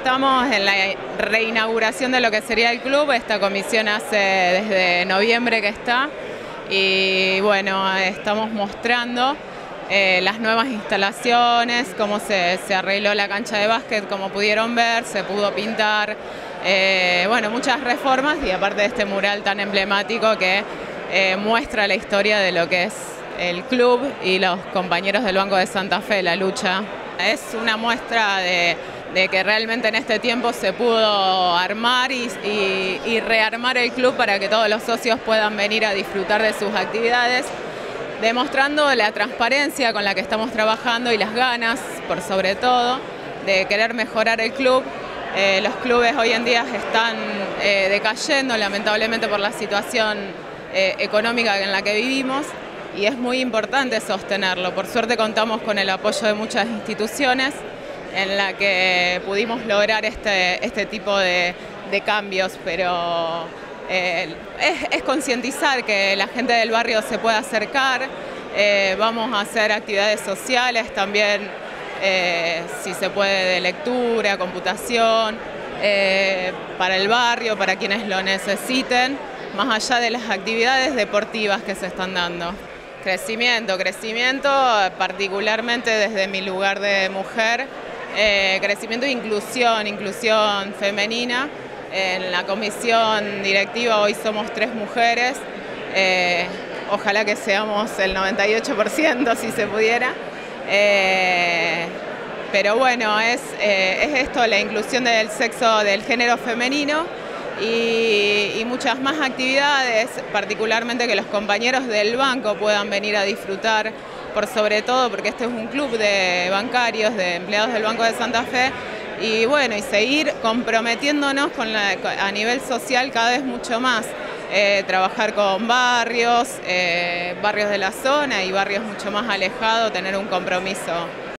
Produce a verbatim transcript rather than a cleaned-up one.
estamos en la reinauguración de lo que sería el club. Esta comisión hace desde noviembre que está y bueno, estamos mostrando eh, las nuevas instalaciones, cómo se, se arregló la cancha de básquet, como pudieron ver, se pudo pintar, eh, bueno, muchas reformas y aparte de este mural tan emblemático que eh, muestra la historia de lo que es el club y los compañeros del Banco de Santa Fe, la lucha. Es una muestra de, de que realmente en este tiempo se pudo armar y, y, y rearmar el club para que todos los socios puedan venir a disfrutar de sus actividades, demostrando la transparencia con la que estamos trabajando y las ganas, por sobre todo, de querer mejorar el club. Eh, los clubes hoy en día están eh, decayendo, lamentablemente, por la situación eh, económica en la que vivimos. Y es muy importante sostenerlo. Por suerte contamos con el apoyo de muchas instituciones en la que pudimos lograr este, este tipo de, de cambios, pero eh, es, es concientizar que la gente del barrio se pueda acercar. Eh, vamos a hacer actividades sociales también, eh, si se puede, de lectura, computación, eh, para el barrio, para quienes lo necesiten, más allá de las actividades deportivas que se están dando. Crecimiento, crecimiento, particularmente desde mi lugar de mujer, eh, crecimiento e inclusión, inclusión femenina. En la comisión directiva hoy somos tres mujeres, eh, ojalá que seamos el noventa y ocho por ciento si se pudiera. Eh, pero bueno, es, eh, es esto, la inclusión del sexo, del género femenino. Y, y muchas más actividades, particularmente que los compañeros del banco puedan venir a disfrutar, por sobre todo porque este es un club de bancarios, de empleados del Banco de Santa Fe, y bueno, y seguir comprometiéndonos con la, a nivel social cada vez mucho más, eh, trabajar con barrios, eh, barrios de la zona y barrios mucho más alejados, tener un compromiso.